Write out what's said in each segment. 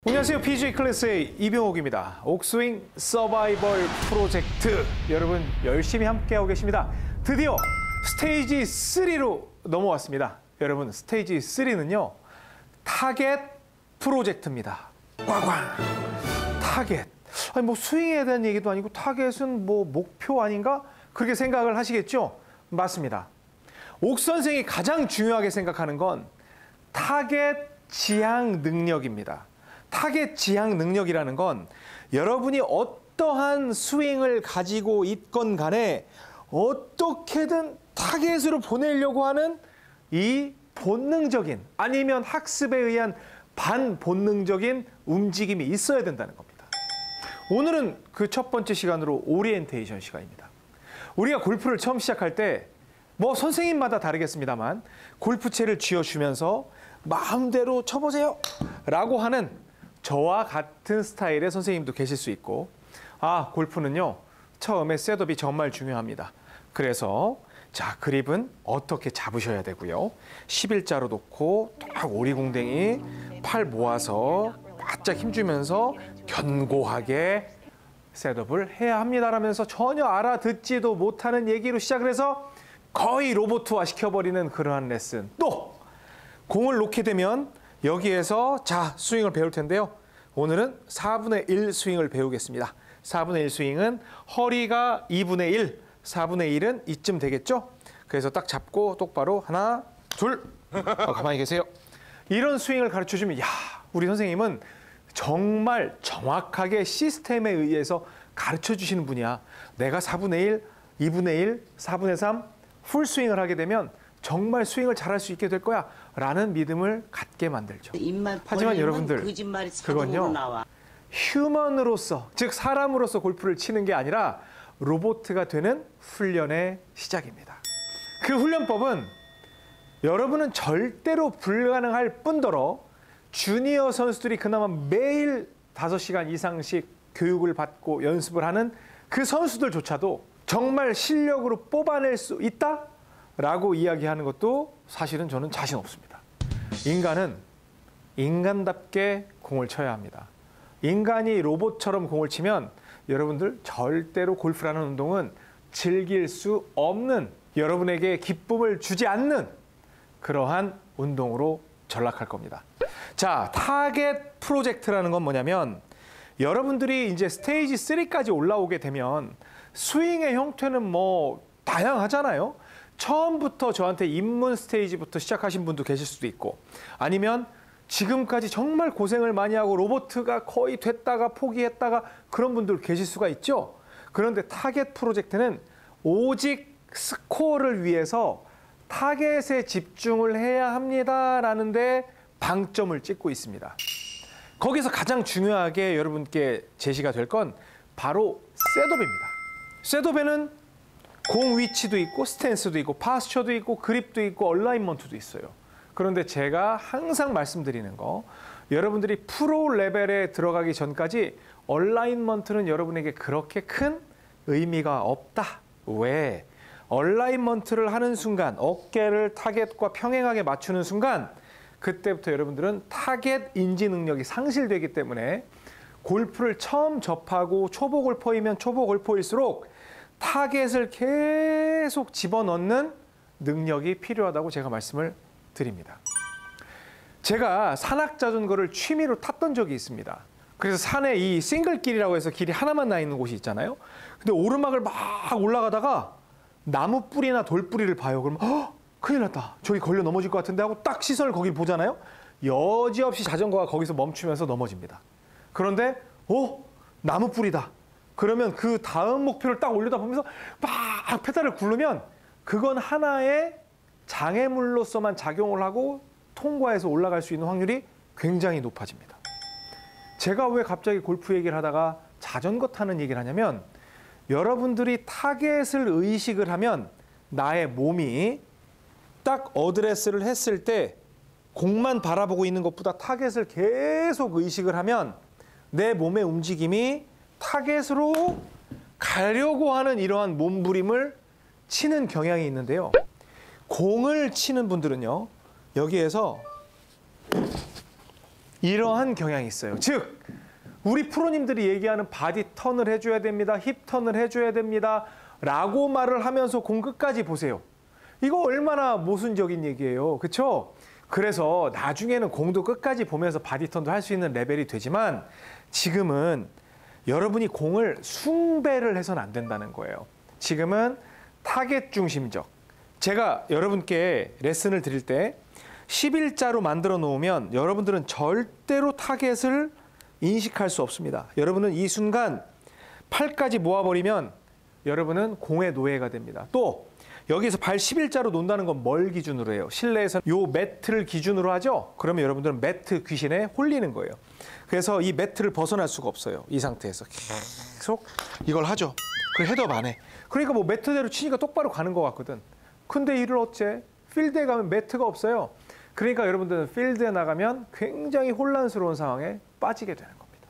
안녕하세요. PGA 클래스의 이병옥입니다. 옥스윙 서바이벌 프로젝트 여러분 열심히 함께하고 계십니다. 드디어 스테이지 3로 넘어왔습니다. 여러분 스테이지 3는요. 타겟 프로젝트입니다. 꽝꽝. 타겟. 아니 뭐 스윙에 대한 얘기도 아니고 타겟은 뭐 목표 아닌가? 그렇게 생각을 하시겠죠? 맞습니다. 옥 선생이 가장 중요하게 생각하는 건 타겟 지향 능력입니다. 타겟 지향 능력이라는 건 여러분이 어떠한 스윙을 가지고 있건 간에 어떻게든 타겟으로 보내려고 하는 이 본능적인 아니면 학습에 의한 반본능적인 움직임이 있어야 된다는 겁니다. 오늘은 그 첫 번째 시간으로 오리엔테이션 시간입니다. 우리가 골프를 처음 시작할 때 뭐 선생님마다 다르겠습니다만 골프채를 쥐어주면서 마음대로 쳐보세요 라고 하는 저와 같은 스타일의 선생님도 계실 수 있고 골프는요 처음에 셋업이 정말 중요합니다. 그래서 자 그립은 어떻게 잡으셔야 되고요. 11자로 놓고 딱 오리궁뎅이 팔 모아서 바짝 힘주면서 견고하게 셋업을 해야 합니다라면서 전혀 알아듣지도 못하는 얘기로 시작을 해서 거의 로봇화 시켜버리는 그러한 레슨. 또 공을 놓게 되면 여기에서 자 스윙을 배울 텐데요. 오늘은 4분의 1 스윙을 배우겠습니다. 4분의 1 스윙은 허리가 2분의 1, 4분의 1은 이쯤 되겠죠? 그래서 딱 잡고 똑바로 하나, 둘, 가만히 계세요. 이런 스윙을 가르쳐주면 우리 선생님은 정말 정확하게 시스템에 의해서 가르쳐주시는 분이야. 내가 4분의 1, 2분의 1, 4분의 3 풀스윙을 하게 되면 정말 스윙을 잘할 수 있게 될 거야 라는 믿음을 갖게 만들죠. 하지만 여러분들 그건요 휴먼으로서 즉 사람으로서 골프를 치는 게 아니라 로봇가 되는 훈련의 시작입니다. 그 훈련법은 여러분은 절대로 불가능할 뿐더러 주니어 선수들이 그나마 매일 5시간 이상씩 교육을 받고 연습을 하는 그 선수들조차도 정말 실력으로 뽑아낼 수 있다라고 이야기하는 것도 사실은 저는 자신 없습니다. 인간은 인간답게 공을 쳐야 합니다. 인간이 로봇처럼 공을 치면 여러분들 절대로 골프라는 운동은 즐길 수 없는 여러분에게 기쁨을 주지 않는 그러한 운동으로 전락할 겁니다. 자, 타겟 프로젝트라는 건 뭐냐면 여러분들이 이제 스테이지 3까지 올라오게 되면 스윙의 형태는 뭐 다양하잖아요. 처음부터 저한테 입문 스테이지부터 시작하신 분도 계실 수도 있고 아니면 지금까지 정말 고생을 많이 하고 로봇가 거의 됐다가 포기했다가 그런 분들 계실 수가 있죠. 그런데 타겟 프로젝트는 오직 스코어를 위해서 타겟에 집중을 해야 합니다라는 데 방점을 찍고 있습니다. 거기서 가장 중요하게 여러분께 제시가 될 건 바로 셋업입니다. 셋업에는 공 위치도 있고 스탠스도 있고 파스처도 있고 그립도 있고 얼라인먼트도 있어요. 그런데 제가 항상 말씀드리는 거 여러분들이 프로 레벨에 들어가기 전까지 얼라인먼트는 여러분에게 그렇게 큰 의미가 없다. 왜? 얼라인먼트를 하는 순간 어깨를 타겟과 평행하게 맞추는 순간 그때부터 여러분들은 타겟 인지 능력이 상실되기 때문에 골프를 처음 접하고 초보 골퍼이면 초보 골퍼일수록 타겟을 계속 집어넣는 능력이 필요하다고 제가 말씀을 드립니다. 제가 산악자전거를 취미로 탔던 적이 있습니다. 그래서 산에 이 싱글길이라고 해서 길이 하나만 나 있는 곳이 있잖아요. 근데 오르막을 막 올라가다가 나무 뿌리나 돌 뿌리를 봐요. 그러면 큰일 났다. 저기 걸려 넘어질 것 같은데 하고 딱 시선을 거기 보잖아요. 여지없이 자전거가 거기서 멈추면서 넘어집니다. 그런데 나무 뿌리다. 그러면 그 다음 목표를 딱 올려다보면서 막 페달을 굴르면 그건 하나의 장애물로서만 작용을 하고 통과해서 올라갈 수 있는 확률이 굉장히 높아집니다. 제가 왜 갑자기 골프 얘기를 하다가 자전거 타는 얘기를 하냐면 여러분들이 타겟을 의식을 하면 나의 몸이 딱 어드레스를 했을 때 공만 바라보고 있는 것보다 타겟을 계속 의식을 하면 내 몸의 움직임이 타겟으로 가려고 하는 이러한 몸부림을 치는 경향이 있는데요. 공을 치는 분들은요. 여기에서 이러한 경향이 있어요. 즉 우리 프로님들이 얘기하는 바디 턴을 해줘야 됩니다. 힙 턴을 해줘야 됩니다. 라고 말을 하면서 공 끝까지 보세요. 이거 얼마나 모순적인 얘기예요. 그렇죠? 그래서 나중에는 공도 끝까지 보면서 바디 턴도 할 수 있는 레벨이 되지만 지금은 여러분이 공을 숭배를 해서는 안 된다는 거예요. 지금은 타겟 중심적. 제가 여러분께 레슨을 드릴 때 11자로 만들어 놓으면 여러분들은 절대로 타겟을 인식할 수 없습니다. 여러분은 이 순간 팔까지 모아버리면 여러분은 공의 노예가 됩니다. 또 여기서 발 11자로 논다는 건 뭘 기준으로 해요? 실내에서 요 매트를 기준으로 하죠? 그러면 여러분들은 매트 귀신에 홀리는 거예요. 그래서 이 매트를 벗어날 수가 없어요. 이 상태에서 계속 이걸 하죠. 그 헤드업 안 해. 그러니까 뭐 매트대로 치니까 똑바로 가는 것 같거든. 근데 이를 어째? 필드에 가면 매트가 없어요. 그러니까 여러분들은 필드에 나가면 굉장히 혼란스러운 상황에 빠지게 되는 겁니다.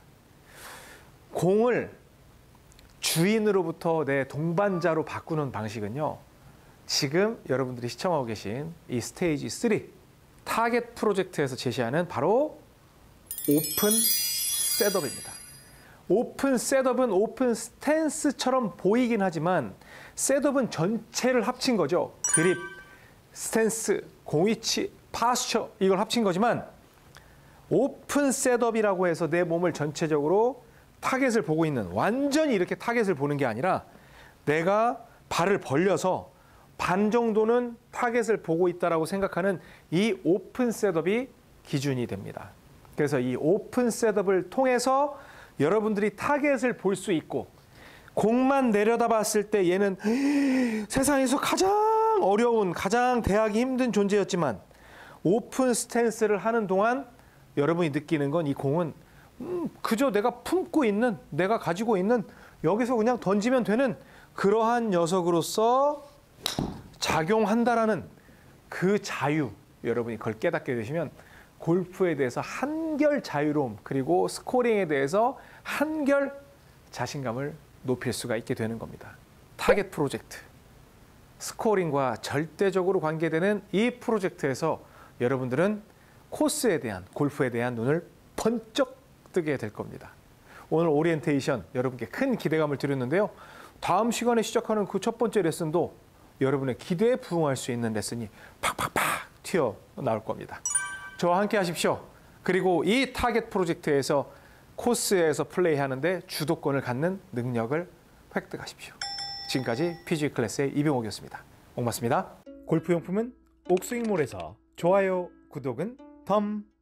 공을 주인으로부터 내 동반자로 바꾸는 방식은요. 지금 여러분들이 시청하고 계신 이 스테이지 3 타겟 프로젝트에서 제시하는 바로 오픈 셋업입니다. 오픈 셋업은 오픈 스탠스처럼 보이긴 하지만 셋업은 전체를 합친 거죠. 그립, 스탠스, 공위치, 파스처 이걸 합친 거지만 오픈 셋업이라고 해서 내 몸을 전체적으로 타겟을 보고 있는 완전히 이렇게 타겟을 보는 게 아니라 내가 발을 벌려서 반 정도는 타겟을 보고 있다라고 생각하는 이 오픈 셋업이 기준이 됩니다. 그래서 이 오픈 셋업을 통해서 여러분들이 타겟을 볼 수 있고 공만 내려다봤을 때 얘는 세상에서 가장 어려운 가장 대하기 힘든 존재였지만 오픈 스탠스를 하는 동안 여러분이 느끼는 건 이 공은 그저 내가 품고 있는 내가 가지고 있는 여기서 그냥 던지면 되는 그러한 녀석으로서 작용한다라는 그 자유 여러분이 그걸 깨닫게 되시면 골프에 대해서 한결 자유로움 그리고 스코링에 대해서 한결 자신감을 높일 수가 있게 되는 겁니다. 타겟 프로젝트 스코링과 절대적으로 관계되는 이 프로젝트에서 여러분들은 코스에 대한 골프에 대한 눈을 번쩍 뜨게 될 겁니다. 오늘 오리엔테이션 여러분께 큰 기대감을 드렸는데요. 다음 시간에 시작하는 그 첫 번째 레슨도 여러분의 기대에 부응할 수 있는 레슨이 팍팍팍 튀어나올 겁니다. 저와 함께 하십시오. 그리고 이 타겟 프로젝트에서 코스에서 플레이하는데 주도권을 갖는 능력을 획득하십시오. 지금까지 PGA 클래스의 이병옥이었습니다. 고맙습니다. 골프용품은 옥스윙몰에서 좋아요, 구독은 덤.